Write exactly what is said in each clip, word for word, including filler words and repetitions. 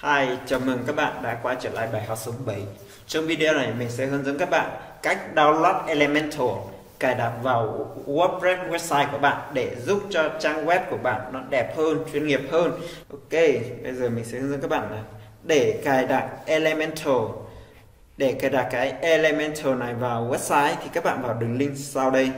Hi, chào mừng các bạn đã quay trở lại bài học số bảy. Trong video này mình sẽ hướng dẫn các bạn cách download Elementor, cài đặt vào WordPress website của bạn để giúp cho trang web của bạn nó đẹp hơn, chuyên nghiệp hơn. Ok, bây giờ mình sẽ hướng dẫn các bạn là để cài đặt Elementor. Để cài đặt cái Elementor này vào website thì các bạn vào đường link sau đây.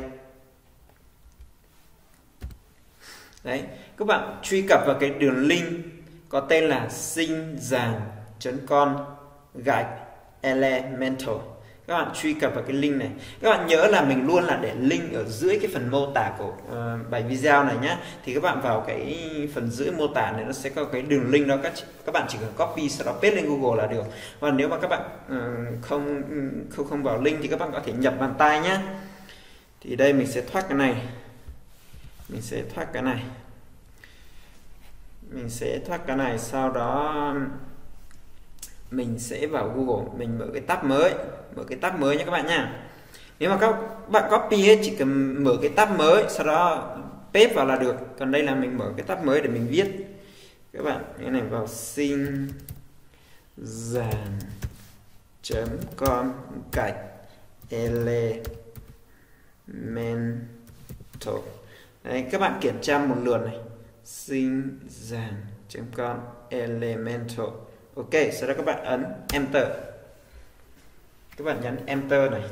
Đấy, các bạn truy cập vào cái đường link có tên là sinh giàn chấm com gạch Elementor. Các bạn truy cập vào cái link này. Các bạn nhớ là mình luôn là để link ở dưới cái phần mô tả của uh, bài video này nhé. Thì các bạn vào cái phần dưới mô tả này nó sẽ có cái đường link đó, các các bạn chỉ cần copy sau đó paste lên Google là được. Và nếu mà các bạn uh, không không không vào link thì các bạn có thể nhập bàn tay nhé. Thì đây mình sẽ thoát cái này. Mình sẽ thoát cái này. Mình sẽ thoát cái này, sau đó mình sẽ vào Google, mình mở cái tab mới, mở cái tab mới nha các bạn nha. Nếu mà các bạn copy ấy, chỉ cần mở cái tab mới, sau đó paste vào là được. Còn đây là mình mở cái tab mới để mình viết. Các bạn cái này vào sinh giàn chấm com gạch Elementor. Đấy, các bạn kiểm tra một lượt này, sinh giàn chấm com Elementor. Ok, sau đó các bạn ấn Enter. Các bạn nhấn Enter này.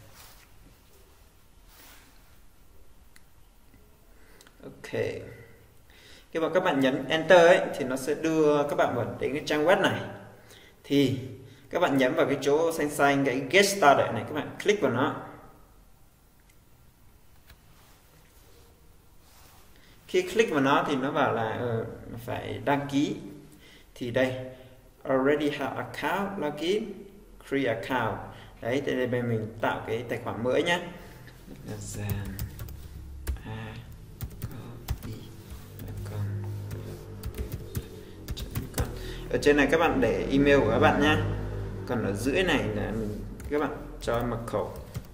Ok. Khi mà các bạn nhấn Enter ấy, thì nó sẽ đưa các bạn vào đến cái trang web này. Thì các bạn nhấn vào cái chỗ xanh xanh, cái Get Started này, các bạn click vào nó. Khi click vào nó thì nó bảo là uh, phải đăng ký. Thì đây, already have account, login, create account. Đấy, thì đây mình tạo cái tài khoản mới nhé. Ở trên này các bạn để email của các bạn nhé. Còn ở dưới này là các bạn cho mật khẩu.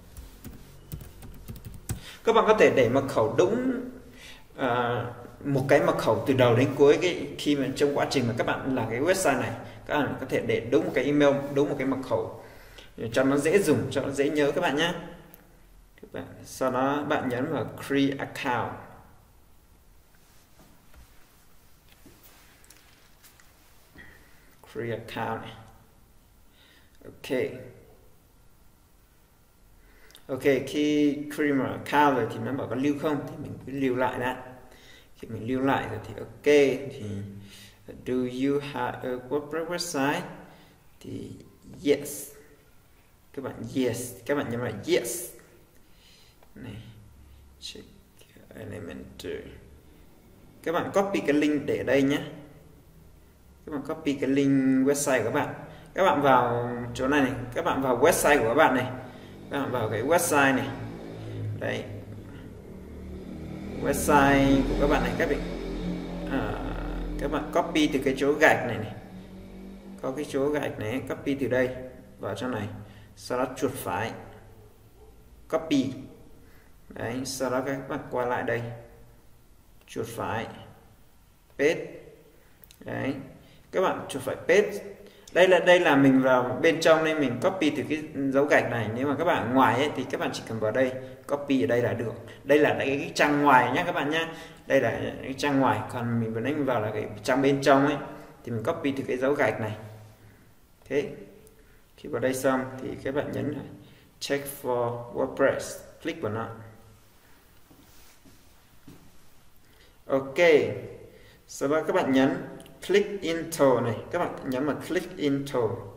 Các bạn có thể để mật khẩu đúng À, một cái mật khẩu từ đầu đến cuối cái khi mà trong quá trình mà các bạn làm cái website này, các bạn có thể để đúng một cái email, đúng một cái mật khẩu cho nó dễ dùng, cho nó dễ nhớ các bạn nhé. Các bạn, sau đó bạn nhấn vào create account. Create account này. Ok. Ok, khi create một account rồi thì nó bảo có lưu không thì mình cứ lưu lại đã. Khi mình lưu lại rồi thì ok, thì do you have a WordPress website? Thì yes. Các bạn yes, các bạn nhấn vào yes. Này, check Elementor. Các bạn copy cái link để đây nhé. Các bạn copy cái link website của các bạn. Các bạn vào chỗ này này, các bạn vào website của các bạn này. Các bạn vào cái website này. Đấy. Website của các bạn này, các bạn à, các bạn copy từ cái chỗ gạch này này. Có cái chỗ gạch này, copy từ đây vào trong này. Sau đó chuột phải copy. Đấy, sau đó các bạn qua lại đây. Chuột phải paste. Đấy. Các bạn chuột phải paste. Đây là đây là mình vào bên trong nên mình copy từ cái dấu gạch này. Nếu mà các bạn ở ngoài ấy, thì các bạn chỉ cần vào đây copy ở đây là được. Đây là cái, cái trang ngoài nhé các bạn nhé. Đây là cái trang ngoài, còn mình vừa nãy mình vào là cái trang bên trong ấy thì mình copy từ cái dấu gạch này. Thế khi vào đây xong thì các bạn nhấn check for WordPress, click vào nó. Ok, sau đó các bạn nhấn click into này, các bạn nhấn vào click into.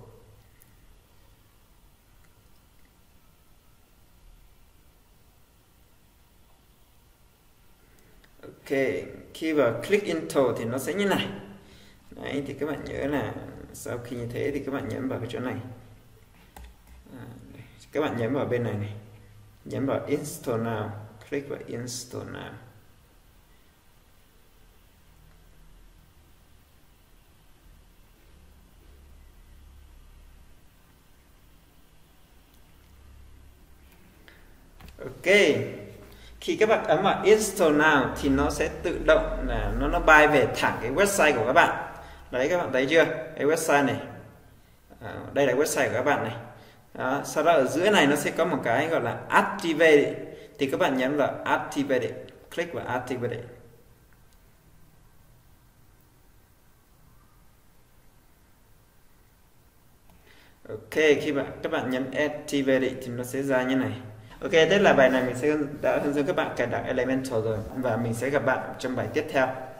Ok, khi vào click into thì nó sẽ như này. Đấy, thì các bạn nhớ là sau khi như thế thì các bạn nhấn vào cái chỗ này. À, các bạn nhấn vào bên này này, nhấn vào install now, click vào install now. Ok, khi các bạn ấn vào install now thì nó sẽ tự động là nó nó bay về thẳng cái website của các bạn. Đấy, các bạn thấy chưa, cái website này, à, đây là website của các bạn này. Đó, sau đó ở dưới này nó sẽ có một cái gọi là Activate, thì các bạn nhấn vào Activate, click vào Activate. Ok, khi bạn các bạn nhấn Activate thì nó sẽ ra như này. Ok, thế là bài này mình sẽ đã hướng dẫn các bạn cài đặt Elementor rồi, và mình sẽ gặp bạn trong bài tiếp theo.